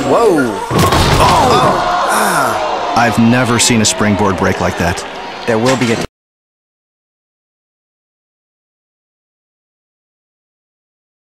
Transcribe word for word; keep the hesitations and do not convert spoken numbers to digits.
Whoa! Oh! I've never seen a springboard break like that. There will be a